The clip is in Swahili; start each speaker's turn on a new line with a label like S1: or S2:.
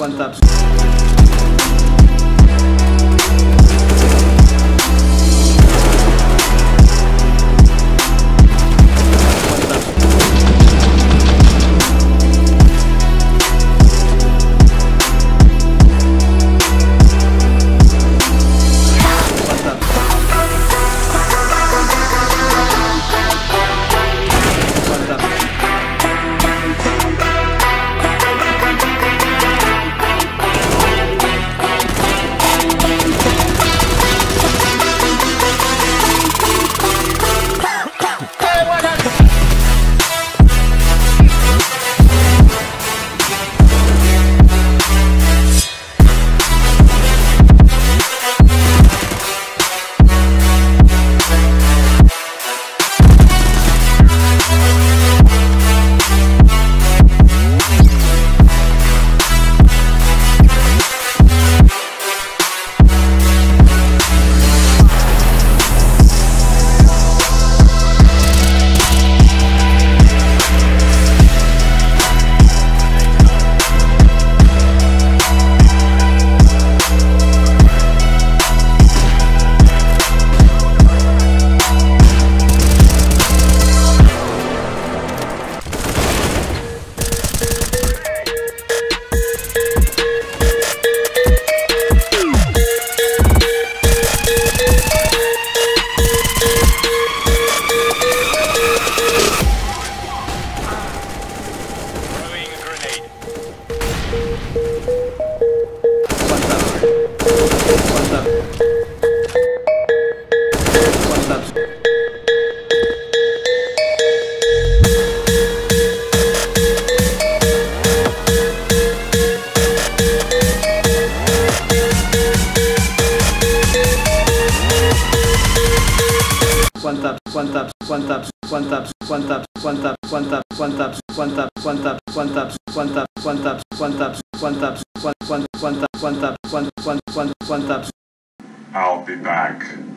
S1: one taps. One taps, one taps, one taps, one taps, one taps, one taps, one taps, one taps, one taps, one taps, one taps, one taps, one taps, one taps, one taps, one taps, one taps, one taps.
S2: I'll be back.